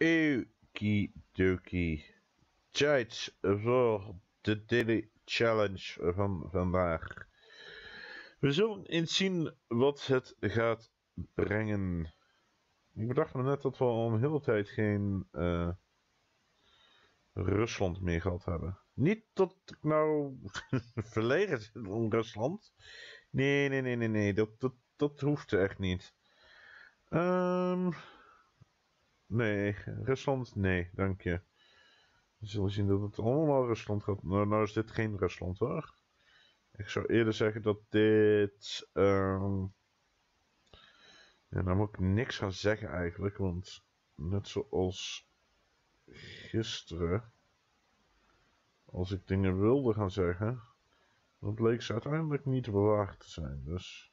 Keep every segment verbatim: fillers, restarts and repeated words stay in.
Okidoki. Tijd voor de daily challenge van vandaag. We zullen eens zien wat het gaat brengen. Ik bedacht me net dat we al een hele tijd geen uh, Rusland meer gehad hebben. Niet dat ik nou verlegen zit om Rusland. Nee, nee, nee, nee, nee. Dat, dat, dat hoeft echt niet. Um, nee, Rusland, nee, dank je. We zullen zien dat het allemaal Rusland gaat. Nou, nou is dit geen Rusland hoor. Ik zou eerder zeggen dat dit... Um... Ja, nou moet ik niks gaan zeggen eigenlijk, want net zoals gisteren, als ik dingen wilde gaan zeggen, dan bleek ze uiteindelijk niet bewaard te zijn. Dus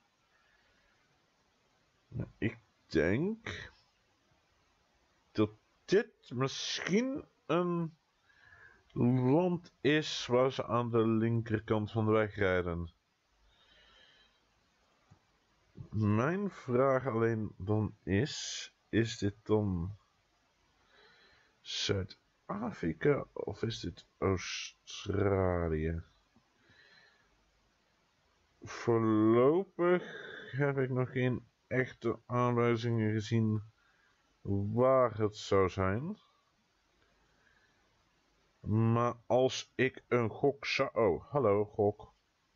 nou, ik denk dat dit misschien een land is waar ze aan de linkerkant van de weg rijden. Mijn vraag alleen dan is, is dit dan Zuid-Afrika of is dit Australië? Voorlopig heb ik nog geen echte aanwijzingen gezien waar het zou zijn. Maar als ik een gok zou... Oh, hallo gok.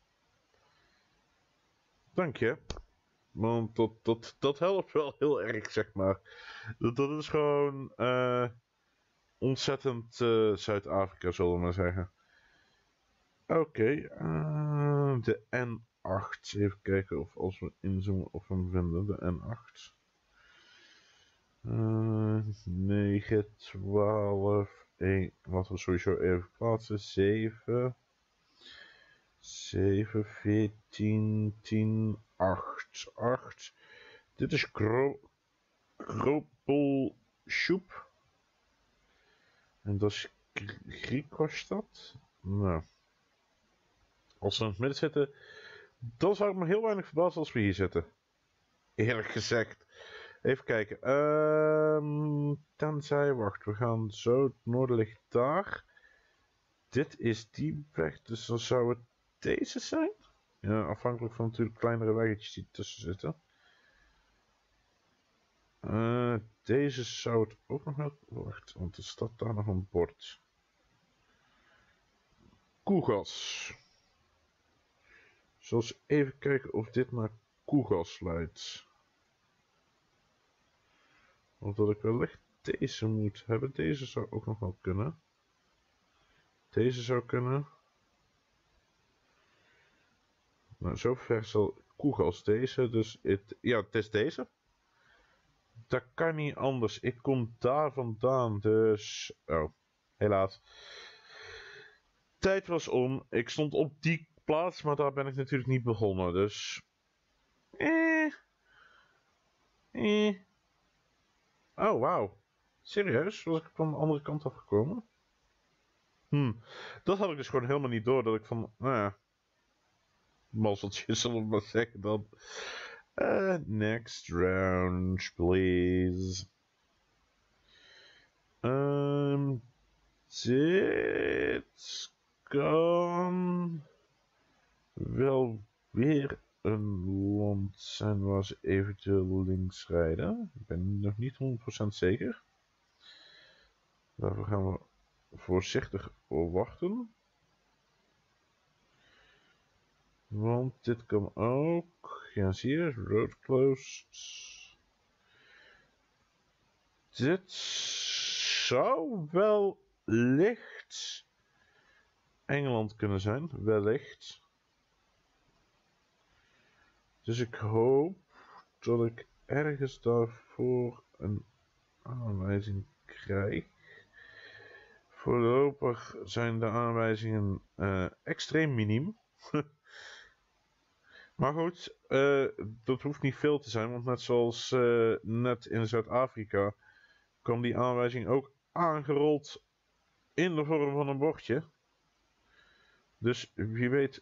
Dank je. Want dat, dat, dat helpt wel heel erg, zeg maar. Dat, dat is gewoon uh, ontzettend uh, Zuid-Afrika, zullen we maar zeggen. Oké, okay, uh, de N acht. Even kijken of als we inzoomen of we hem vinden. De N acht. Uh, negen, twaalf, één. Laten we sowieso even plaatsen. zeven. zeven, veertien, tien, acht, acht. Dit is Kropelschub. En dat is Griek was dat? Nou. Als we in het midden zitten, dan zou ik me heel weinig verbazen als we hier zitten. Eerlijk gezegd. Even kijken. Um, tenzij, wacht, we gaan zo. Het noorden ligt daar. Dit is die weg, dus dan zou het deze zijn? Ja, afhankelijk van natuurlijk kleinere weggetjes die tussen zitten. Uh, deze zou het ook nog wel... Wacht, want er staat daar nog een bord. Koegas. Zal eens even kijken of dit naar Koegas leidt. Of dat ik wellicht deze moet hebben. Deze zou ook nog wel kunnen. Deze zou kunnen. Nou, zover zal Koegas deze. Dus het, ja, het is deze. Dat kan niet anders. Ik kom daar vandaan. Dus... Oh, helaas. Tijd was om. Ik stond op die plaats, maar daar ben ik natuurlijk niet begonnen. Dus... Eh. Eh. Oh, wauw. Serieus? Was ik van de andere kant afgekomen? Hm. Dat had ik dus gewoon helemaal niet door. Dat ik van... Nou ja... Mazzeltjes, zullen we maar zeggen dan. Uh, next round, please. Um, dit kan wel weer een land zijn waar ze eventueel links rijden. Ik ben nog niet honderd procent zeker. Daarvoor gaan we voorzichtig wachten. Want dit kan ook. Ja, zie je, road closed. Dit zou wel licht Engeland kunnen zijn, wellicht. Dus ik hoop dat ik ergens daarvoor een aanwijzing krijg. Voorlopig zijn de aanwijzingen uh, extreem miniem. Maar goed, uh, dat hoeft niet veel te zijn, want net zoals uh, net in Zuid-Afrika kwam die aanwijzing ook aangerold in de vorm van een bordje. Dus wie weet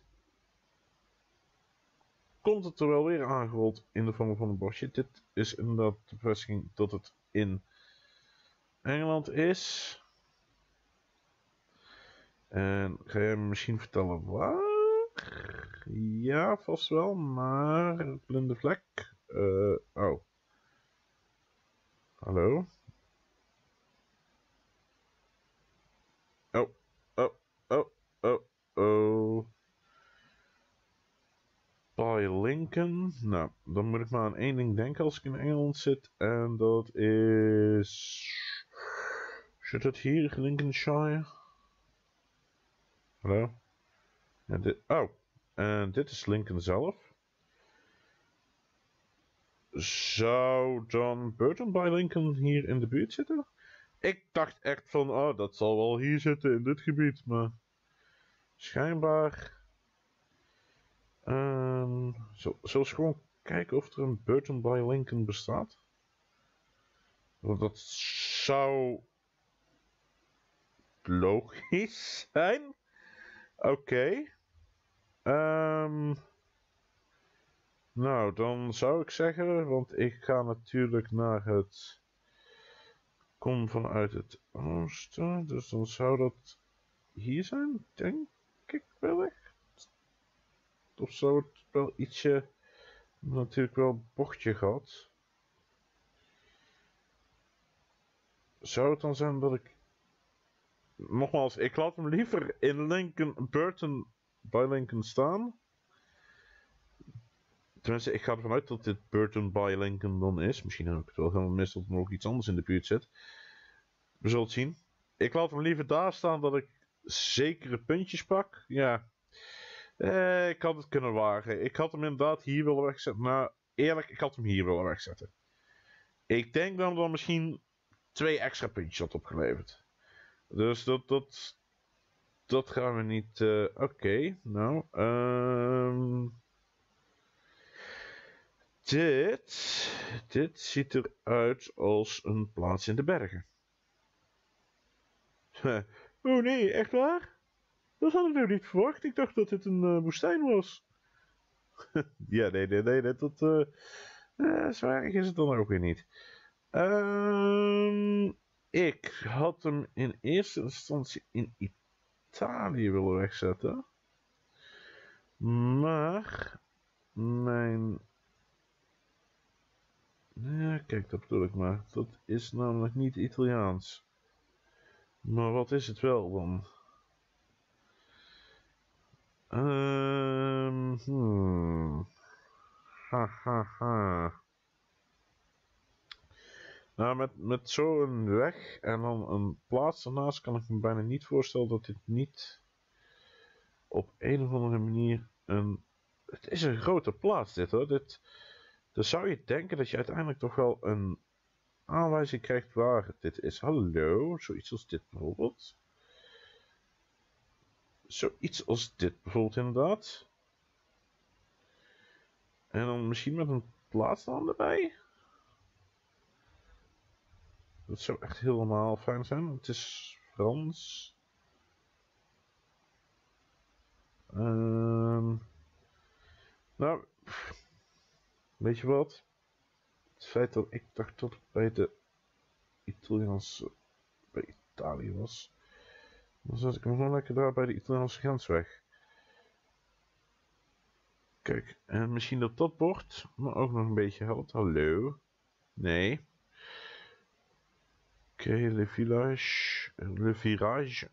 komt het er wel weer aangerold in de vorm van een bordje. Dit is inderdaad de bevestiging dat het in Engeland is... En ga jij me misschien vertellen waar? Ja, vast wel, maar... Blinde vlek. Uh, oh. Hallo? Oh, oh, oh, oh, oh. By Lincoln. Nou, dan moet ik maar aan één ding denken als ik in Engeland zit. En dat is... Zit het hier, Lincolnshire? Hallo? Ja, dit... Oh, en dit is Lincoln zelf. Zou dan Burton by Lincoln hier in de buurt zitten? Ik dacht echt van, oh, dat zal wel hier zitten in dit gebied, maar... Schijnbaar... Um, Zullen we eens gewoon kijken of er een Burton by Lincoln bestaat? Want dat zou... logisch zijn? Oké. Okay. Um, nou, dan zou ik zeggen, want ik ga natuurlijk naar het... Kom vanuit het oosten, dus dan zou dat hier zijn, denk ik wellicht. Of zou het wel ietsje, natuurlijk wel bochtje gehad. Zou het dan zijn dat ik... Nogmaals, ik laat hem liever in Lincoln, Burton by Lincoln staan. Tenminste, ik ga ervan uit dat dit Burton by Lincoln dan is. Misschien heb ik het wel helemaal mis dat er nog iets anders in de buurt zit. We zullen het zien. Ik laat hem liever daar staan dat ik zekere puntjes pak. Ja. Eh, ik had het kunnen wagen. Ik had hem inderdaad hier willen wegzetten. Nou, eerlijk, ik had hem hier willen wegzetten. Ik denk dat er misschien twee extra puntjes had opgeleverd. Dus dat, dat, dat gaan we niet... Uh, Oké, okay, nou... Um, dit... Dit ziet eruit als een plaats in de bergen. Oh nee, echt waar? Dat had ik nou niet verwacht. Ik dacht dat dit een uh, woestijn was. Ja, nee, nee, nee. nee dat, uh, uh, zo erg is het dan ook weer niet. Um, ik had hem in eerste instantie in Italië willen wegzetten. Maar... Mijn... Ja, kijk, dat bedoel ik maar. Dat is namelijk niet Italiaans. Maar wat is het wel dan? Um, hmm. Ha, ha, ha. Nou, met, met zo'n weg en dan een plaats ernaast kan ik me bijna niet voorstellen dat dit niet op een of andere manier een... Het is een grote plaats dit hoor. Dit... Dan zou je denken dat je uiteindelijk toch wel een aanwijzing krijgt waar dit is. Hallo, zoiets als dit bijvoorbeeld. Zoiets als dit bijvoorbeeld inderdaad. En dan misschien met een plaatsnaam erbij. Dat zou echt helemaal fijn zijn. Het is Frans. Um, nou, weet je wat? Het feit dat ik dacht dat het bij de Italiaanse, bij Italië was. Dan zet ik hem gewoon lekker daar bij de Italiaanse grens weg. Kijk, en misschien dat dat bord me ook nog een beetje helpt. Hallo? Nee. Oké, okay, le village, le virage.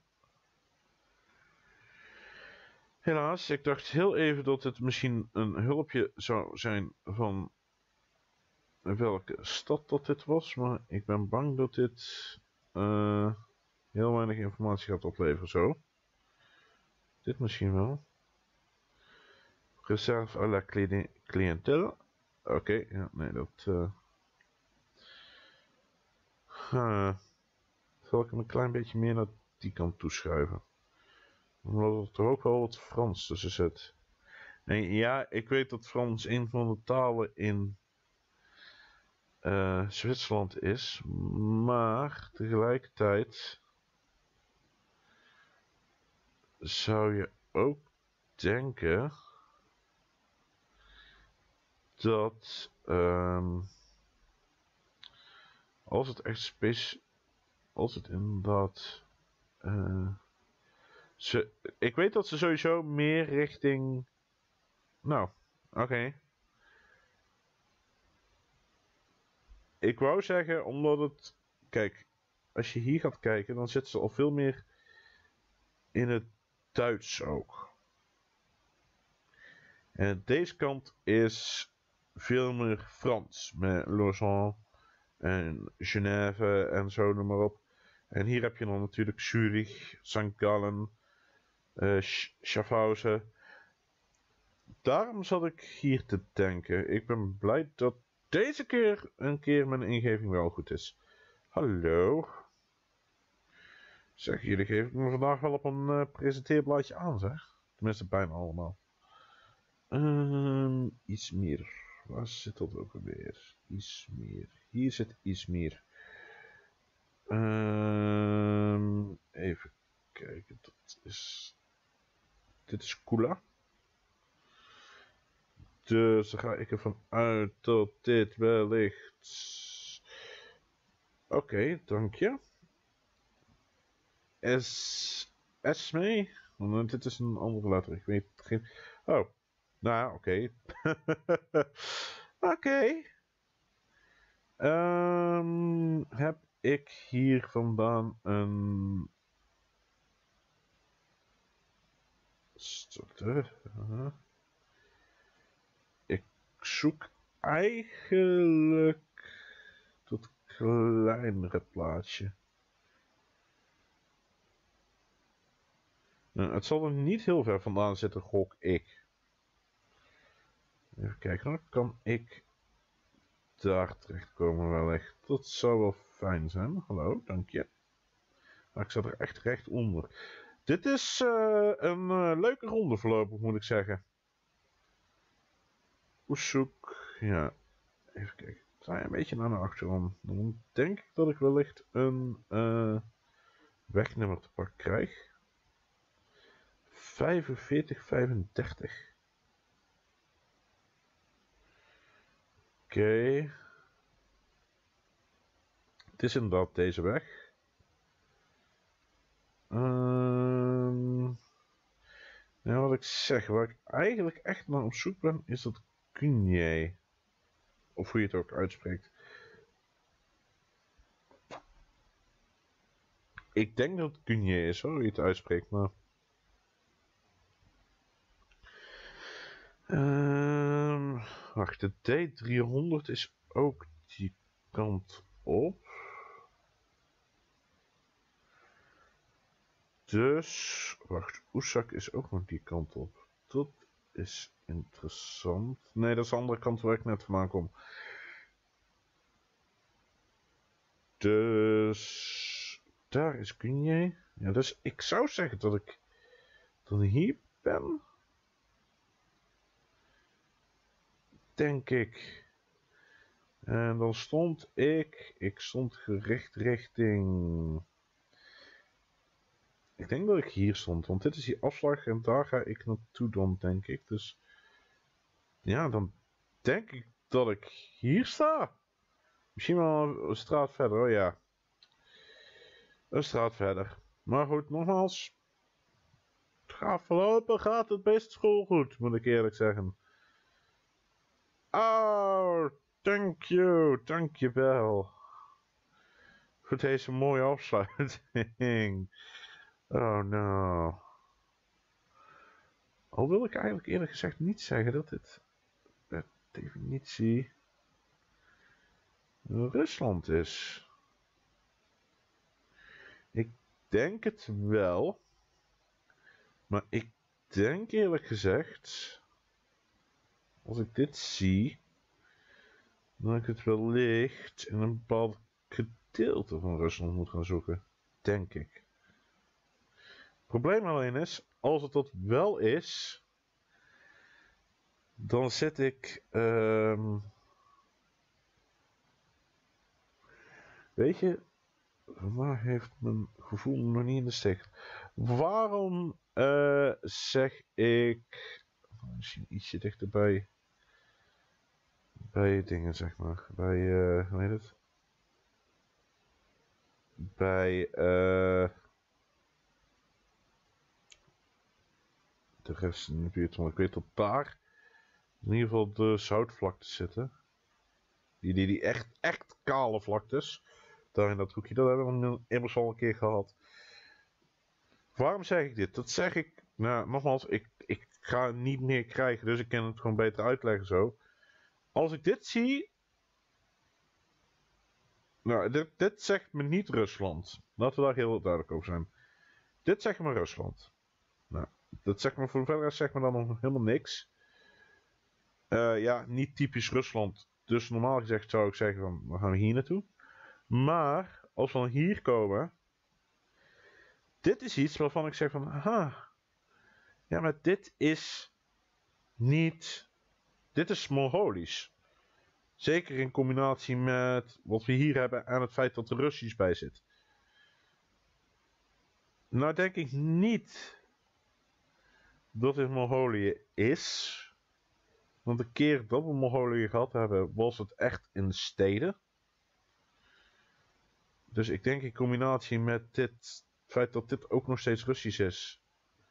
Helaas, ik dacht heel even dat het misschien een hulpje zou zijn van welke stad dat dit was, maar ik ben bang dat dit uh, heel weinig informatie gaat opleveren zo. Dit misschien wel. Reserve à la cliëntele. Oké, okay, ja, nee, dat... Uh... Huh. Zal ik hem een klein beetje meer naar die kant toeschuiven. Omdat er toch ook wel wat Frans tussen zit. En ja, ik weet dat Frans een van de talen in uh, Zwitserland is. Maar tegelijkertijd zou je ook denken dat um, als het echt specifiek... als het inderdaad... Uh, ze, ik weet dat ze sowieso meer richting... Nou, oké. Okay. Ik wou zeggen, omdat het... Kijk, als je hier gaat kijken, dan zitten ze al veel meer in het Duits ook. En deze kant is veel meer Frans. Met Lausanne en Genève en zo, noem maar op. En hier heb je dan natuurlijk Zurich, Sankt Gallen, uh, Schaffhausen. Daarom zat ik hier te denken. Ik ben blij dat deze keer een keer mijn ingeving wel goed is. Hallo. Zeg, jullie geven me vandaag wel op een uh, presenteerblaadje aan, zeg. Tenminste, bijna allemaal. Um, iets meer. Waar zit dat ook alweer? Izmir. Hier zit Izmir. Um, even kijken. Dat is... Dit is Kula. Dus dan ga ik ervan uit dat dit wellicht... Oké, okay, dank je. Es... Esme? Want dit is een andere letter. Ik weet geen... Oh. Nou, oké. Okay. Oké. Okay. Um, heb ik hier vandaan een... Uh, ik zoek eigenlijk dat kleinere plaatje. Nou, het zal er niet heel ver vandaan zitten, gok ik. Even kijken, dan kan ik daar terechtkomen wellicht. Dat zou wel fijn zijn. Hallo, dank je. Maar ik zat er echt recht onder. Dit is uh, een uh, leuke ronde voorlopig, moet ik zeggen. Oesoek, ja. Even kijken. Ik draai een beetje naar de achterom. Dan denk ik dat ik wellicht een uh, wegnummer te pakken krijg. vijfenveertig vijfendertig. Oké. Okay. Het is inderdaad deze weg. Um, nou, wat ik zeg, waar ik eigenlijk echt naar op zoek ben, is dat Cugny. Of hoe je het ook uitspreekt. Ik denk dat het Cugny is, hoor, hoe je het uitspreekt, maar... Um, wacht, de D driehonderd is ook die kant op. Dus, wacht, Oesak is ook nog die kant op. Dat is interessant. Nee, dat is de andere kant waar ik net vandaan kom. Dus, daar is Cugny. Ja, dus ik zou zeggen dat ik dan hier ben. Denk ik. En dan stond ik, ik stond gericht richting... Ik denk dat ik hier stond, want dit is die afslag en daar ga ik naartoe dan, denk ik. Dus ja, dan denk ik dat ik hier sta. Misschien wel een straat verder, oh ja. Een straat verder. Maar goed, nogmaals. Het gaat voorlopig gaat het best school goed, moet ik eerlijk zeggen. Oh, thank you, dank je wel. Voor deze mooie afsluiting. Oh no. Al wil ik eigenlijk eerlijk gezegd niet zeggen dat dit per definitie Rusland is. Ik denk het wel. Maar ik denk eerlijk gezegd, als ik dit zie, dat ik het wellicht in een bepaald gedeelte van Rusland moet gaan zoeken. Denk ik. Het probleem alleen is, als het dat wel is, dan zit ik... Um, weet je, waar heeft mijn gevoel nog niet in de steek? Waarom uh, zeg ik... Misschien ietsje dichterbij... Bij dingen, zeg maar. Bij, uh, hoe heet het? bij uh, de rest in de buurt, want ik weet dat daar in ieder geval de zoutvlaktes zitten. Die, die, die echt, echt kale vlaktes. Daar in dat hoekje, dat hebben we immers al een keer gehad. Waarom zeg ik dit? Dat zeg ik, nou nogmaals, ik, ik ga niet meer krijgen, dus ik kan het gewoon beter uitleggen zo. Als ik dit zie... Nou, dit, dit zegt me niet Rusland. Laten we daar heel duidelijk over zijn. Dit zegt me Rusland. Nou, dat zegt me voor verder zegt me dan nog helemaal niks. Uh, ja, niet typisch Rusland. Dus normaal gezegd zou ik zeggen van, we gaan hier naartoe. Maar, als we dan hier komen... Dit is iets waarvan ik zeg van, aha... Ja, maar dit is niet... Dit is Mongolisch. Zeker in combinatie met wat we hier hebben en het feit dat er Russisch bij zit. Nou denk ik niet dat dit Mongolië is. Want de keer dat we Mongolië gehad hebben, was het echt in de steden. Dus ik denk in combinatie met dit, het feit dat dit ook nog steeds Russisch is,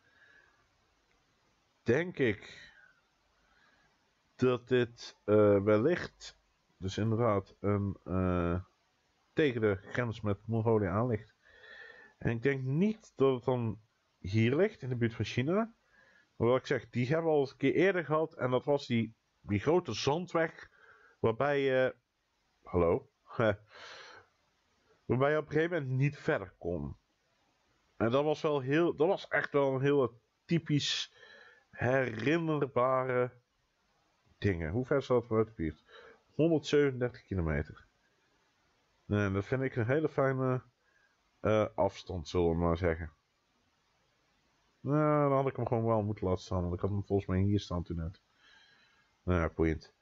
denk ik dat dit uh, wellicht, dus inderdaad, een, uh, tegen de grens met Mongolië aan ligt. En ik denk niet dat het dan hier ligt, in de buurt van China. Maar wat ik zeg, die hebben we al eens een keer eerder gehad. En dat was die, die grote zandweg, waarbij je... Hallo? waarbij je op een gegeven moment niet verder kon. En dat was wel heel, dat was echt wel een heel typisch herinnerbare dingen. Hoe ver is dat vanuit de buurt? honderdzevenendertig kilometer. Nee, dat vind ik een hele fijne uh, afstand, zullen we maar zeggen. Nou, dan had ik hem gewoon wel moeten laten staan, want ik had hem volgens mij hier staan toen net. Nou ja, point.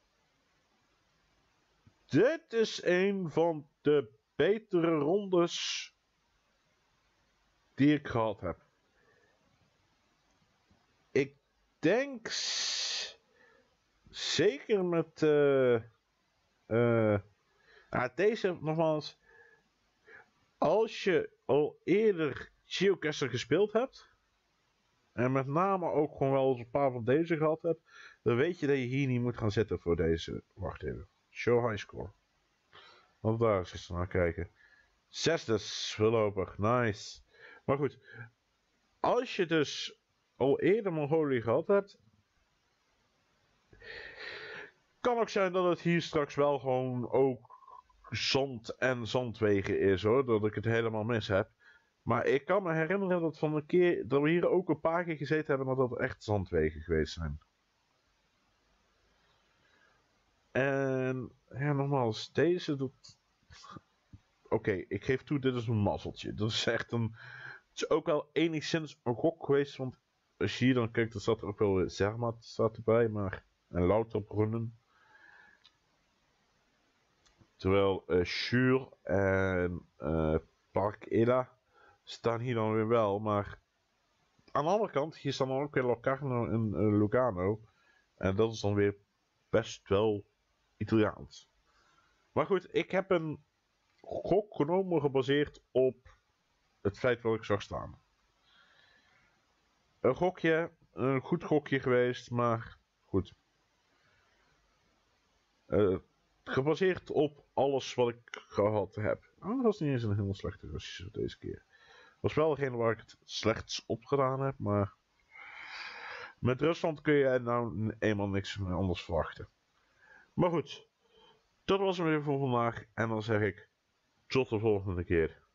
Dit is een van de betere rondes die ik gehad heb. Ik denk zeker met uh, uh, ah, deze nogmaals. Als je al eerder Geocaster gespeeld hebt, en met name ook gewoon wel eens een paar van deze gehad hebt, dan weet je dat je hier niet moet gaan zitten voor deze. Wacht even. Show high score. Want daar is eens naar kijken. Zesde voorlopig. Nice. Maar goed. Als je dus al eerder Mongolië gehad hebt, kan ook zijn dat het hier straks wel gewoon ook zand en zandwegen is hoor. Dat ik het helemaal mis heb. Maar ik kan me herinneren dat van een keer dat we hier ook een paar keer gezeten hebben, maar dat het echt zandwegen geweest zijn. En ja, nogmaals, deze doet... Oké, okay, ik geef toe, dit is een mazzeltje. Dat is echt een... Het is ook wel enigszins een gok geweest, want als je hier dan kijkt, dan staat er ook wel Zermatt staat erbij, maar... En Lauterbrunnen. Terwijl uh, Schur en uh, Park Ela staan hier dan weer wel, maar... Aan de andere kant, hier staan dan ook weer Locarno en uh, Lugano. En dat is dan weer best wel Italiaans. Maar goed, ik heb een gok genomen gebaseerd op het feit wat ik zag staan. Een gokje, een goed gokje geweest, maar goed. Uh, gebaseerd op alles wat ik gehad heb. Oh, dat was niet eens een heel slechte Russische deze keer. Was wel degene waar ik het slechts op gedaan heb, maar met Rusland kun je nou eenmaal niks anders verwachten. Maar goed, dat was hem weer voor vandaag en dan zeg ik tot de volgende keer.